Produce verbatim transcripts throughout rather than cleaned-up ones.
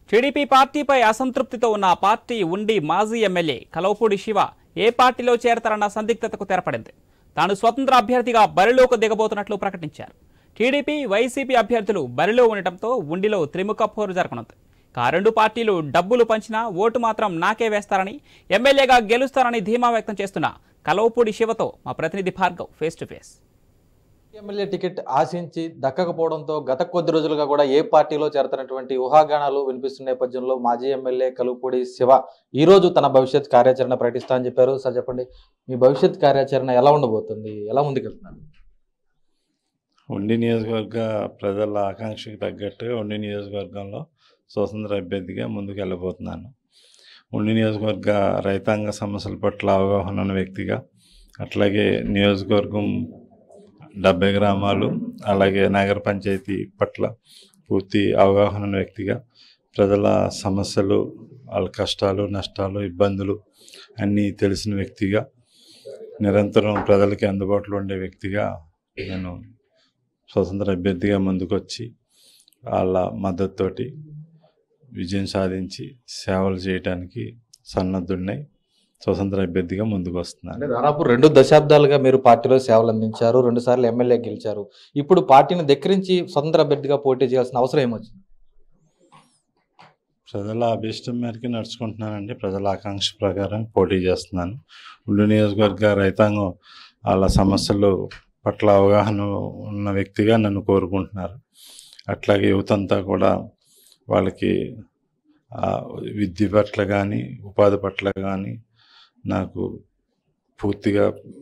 TDP పార్టీపై అసంతృప్తితో ఉన్న పార్టీ ఉండి మాజీ ఎమ్మెల్యే కలవపూడి శివ ఏ పార్టీలో చేరతారన్న సందిగ్ధతకు తెరపడింది. తాను స్వతంత్ర అభ్యర్థిగా బరిలోకి దిగబోతున్నట్లు ప్రకటించారు. టీడీపీ వైసీపీ అభ్యర్థులు బరిలో ఉండటంతో ఉండిలో త్రిముఖ పోరు జరగనుంది. ఆ రెండు పార్టీలు డబ్బులు పంచినా ఓటు మాత్రం నాకే వేస్తారని, ఎమ్మెల్యేగా గెలుస్తారని ధీమా వ్యక్తం చేస్తున్న కలవపూడి శివతో మా ప్రతినిధి Bhargav face to face. MLA ticket ఆశించి దక్కకపోవడంతో గత కొద్ది రోజులుగా కూడా ఏ పార్టీలో చేరతనటువంటి ఊహాగానాలు వినిపిస్తున్న నేపథ్యంలో మాజీ ఎమ్మెల్యే కలవపూడి శివ ఈ రోజు తన భవిష్యత్ కార్యాచరణ ప్రకటిస్తా అని చెప్పారు. సార్ చెప్పండి, మీ భవిష్యత్ కార్యాచరణ ఎలా ఉండబోతుంది, ఎలా ముందుకెళ్తున్నారు? ఉండి నియోజకవర్గ ప్రజల ఆకాంక్షకు తగ్గట్టుగా ఉండి నియోజకవర్గంలో స్వతంత్ర అభ్యర్థిగా ముందుకు వెళ్ళబోతున్నాను. ఉండి నియోజకవర్గ రైతాంగ సమస్యల పట్ల అవగాహన ఉన్న వ్యక్తిగా, అట్లాగే నియోజకవర్గం డెబ్బై గ్రామాలు అలాగే నగర పంచాయతీ పట్ల పూర్తి అవగాహన ఉన్న వ్యక్తిగా, ప్రజల సమస్యలు, వాళ్ళ కష్టాలు నష్టాలు ఇబ్బందులు అన్నీ తెలిసిన వ్యక్తిగా, నిరంతరం ప్రజలకి అందుబాటులో ఉండే వ్యక్తిగా నేను స్వతంత్ర అభ్యర్థిగా ముందుకొచ్చి వాళ్ళ మద్దతుతోటి విజయం సాధించి సేవలు చేయడానికి సన్నద్ధుడినై స్వతంత్ర అభ్యర్థిగా ముందుకు వస్తున్నాను. దాదాపు రెండు దశాబ్దాలుగా మీరు పార్టీలో సేవలు అందించారు, రెండు సార్లు ఎమ్మెల్యే గెలిచారు. ఇప్పుడు పార్టీని దగ్గరించి స్వతంత్ర అభ్యర్థిగా పోటీ చేయాల్సిన అవసరం ఏమొచ్చింది? ప్రజల అభిష్టం మేరకు నడుచుకుంటున్నానండి. ప్రజల ఆకాంక్ష ప్రకారం పోటీ చేస్తున్నాను. ఉండి నియోజకవర్గ రైతాంగం వాళ్ళ సమస్యలు పట్ల అవగాహన ఉన్న వ్యక్తిగా నన్ను కోరుకుంటున్నారు. అట్లాగే యువత అంతా కూడా వాళ్ళకి విద్య పట్ల కానీ ఉపాధి పట్ల కానీ నాకు పూర్తిగా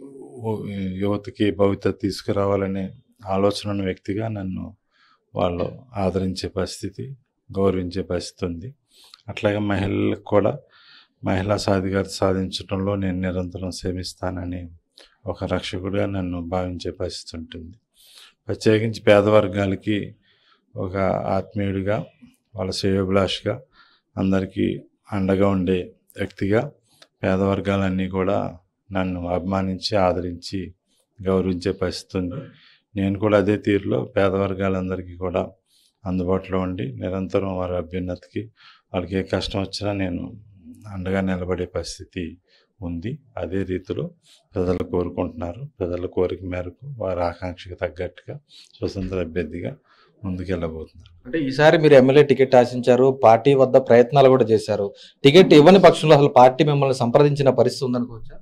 యువతకి భవిత తీసుకురావాలనే ఆలోచన ఉన్న వ్యక్తిగా నన్ను వాళ్ళు ఆదరించే పరిస్థితి, గౌరవించే పరిస్థితి ఉంది. అట్లాగే మహిళలకు కూడా మహిళా సాధికారత సాధించడంలో నేను నిరంతరం శ్రమిస్తానని ఒక రక్షకుడిగా నన్ను భావించే పరిస్థితి ఉంటుంది. ప్రత్యేకించి పేదవర్గాలకి ఒక ఆత్మీయుడిగా, వాళ్ళ శ్రేయోభిలాషగా, అందరికీ అండగా ఉండే వ్యక్తిగా పేదవర్గాలన్నీ కూడా నన్ను అభిమానించి ఆదరించి గౌరవించే పరిస్థితి ఉంది. నేను కూడా అదే తీరులో పేదవర్గాలందరికీ కూడా అందుబాటులో ఉండి నిరంతరం వారి అభ్యున్నతికి, వాళ్ళకి ఏ కష్టం వచ్చినా నేను అండగా నిలబడే పరిస్థితి ఉంది. అదే రీతిలో ప్రజలు కోరుకుంటున్నారు. ప్రజల కోరిక మేరకు వారి ఆకాంక్షకు తగ్గట్టుగా స్వతంత్ర అభ్యర్థిగా ముందుకెళ్ళబోతున్నారు. అంటే ఈసారి మీరు ఎమ్మెల్యే టికెట్ ఆశించారు, పార్టీ వద్ద ప్రయత్నాలు కూడా చేశారు. టికెట్ ఇవ్వని పక్షంలో అసలు పార్టీ మిమ్మల్ని సంప్రదించిన పరిస్థితి ఉందనుకోవచ్చా?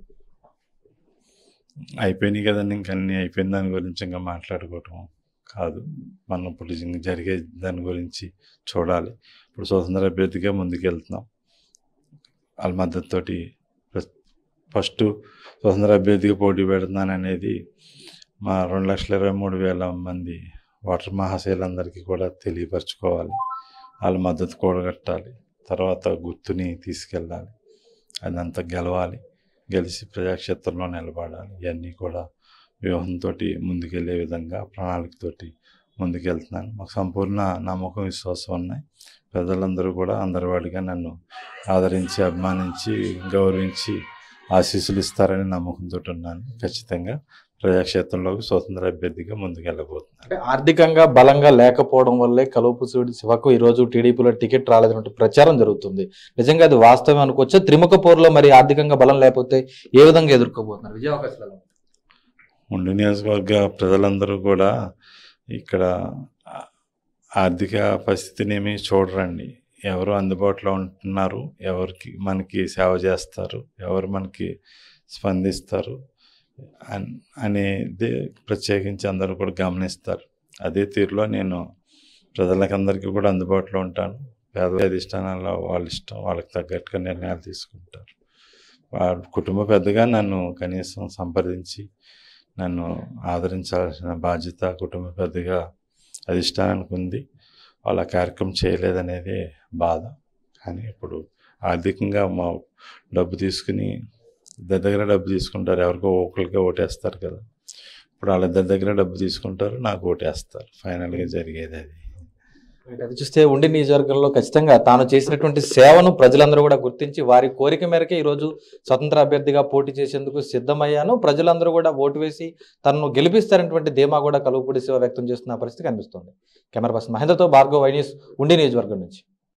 అయిపోయినాయి కదండి, ఇంక అన్నీ అయిపోయిన దాని గురించి ఇంకా మాట్లాడుకోవటం కాదు. మనం ఇప్పుడు జరిగే దాని గురించి చూడాలి. ఇప్పుడు స్వతంత్ర అభ్యర్థిగా ముందుకెళ్తున్నాం. వాళ్ళ మద్దతుతోటి ఫస్ట్ స్వతంత్ర అభ్యర్థిగా పోటీ పెడుతున్నాను అనేది మా రెండు లక్షల ఇరవై మూడు వేల మంది ఓటర్ మహాశయులందరికీ కూడా తెలియపరచుకోవాలి. వాళ్ళ మద్దతు కూడగట్టాలి. తర్వాత గుర్తుని తీసుకెళ్ళాలి. అదంతా గెలవాలి. గెలిచి ప్రజాక్షేత్రంలో నిలబడాలి. ఇవన్నీ కూడా వ్యూహంతో ముందుకెళ్ళే విధంగా ప్రణాళికతోటి ముందుకెళ్తున్నాను. మాకు సంపూర్ణ నమ్మకం, విశ్వాసం ఉన్నాయి. ప్రజలందరూ కూడా అందరివాడిగా నన్ను ఆదరించి, అభిమానించి, గౌరవించి ఆశీస్సులు ఇస్తారని నమ్మకంతో ఉన్నాను. ఖచ్చితంగా ప్రజాక్షేత్రంలోకి స్వతంత్ర అభ్యర్థిగా ముందుకెళ్ళబోతున్నాను. ఆర్థికంగా బలంగా లేకపోవడం వల్లే కలవపూడి శివకు ఈ రోజు టీడీపీలో టికెట్ రాలేదన్నట్టు ప్రచారం జరుగుతుంది. నిజంగా అది వాస్తవం అనుకోవచ్చా? త్రిముఖ పోరులో మరి ఆర్థికంగా బలం లేకపోతే ఏ విధంగా ఎదుర్కోబోతున్నారు? విజయ అవకాశాలు ఉండి నియోజకవర్గ ప్రజలందరూ కూడా ఇక్కడ ఆర్థిక పరిస్థితిని ఏమీ చూడరండి. ఎవరు అందుబాటులో ఉంటున్నారు, ఎవరికి మనకి సేవ చేస్తారు, ఎవరు మనకి స్పందిస్తారు అనేది ప్రత్యేకించి అందరూ కూడా గమనిస్తారు. అదే తీరులో నేను ప్రజలకందరికీ కూడా అందుబాటులో ఉంటాను. పేద అధిష్టానాల వాళ్ళ ఇష్టం, వాళ్ళకి తగ్గట్టుగా నిర్ణయాలు తీసుకుంటారు. వాళ్ళ కుటుంబ పెద్దగా నన్ను కనీసం సంప్రదించి నన్ను ఆదరించాల్సిన బాధ్యత కుటుంబ పెద్దగా అధిష్టానానికి ఉంది. వాళ్ళ కార్యక్రమం చేయలేదనేదే బాధ. కానీ ఇప్పుడు ఆర్థికంగా మా డబ్బు తీసుకుని ఇద్దరి దగ్గర డబ్బు తీసుకుంటారు. ఎవరికో ఒకరికే ఓటేస్తారు కదా. ఇప్పుడు వాళ్ళిద్దరి దగ్గర డబ్బు తీసుకుంటారు, నాకు ఓటేస్తారు. ఫైనల్గా జరిగేది అది. అది చూస్తే ఉండి నియోజకవర్గంలో ఖచ్చితంగా తాను చేసినటువంటి సేవను ప్రజలందరూ కూడా గుర్తించి వారి కోరిక మేరకే ఈరోజు స్వతంత్ర అభ్యర్థిగా పోటీ చేసేందుకు సిద్ధమయ్యాను, ప్రజలందరూ కూడా ఓటు వేసి తనను గెలిపిస్తారనేటువంటి ధీమా కూడా కలవపూడి శివ వ్యక్తం చేస్తున్న పరిస్థితి కనిపిస్తుంది. కెమెరా పర్సన్ మహేంద్రతో భార్గవ్, వై న్యూస్, ఉండి నియోజకవర్గం నుంచి.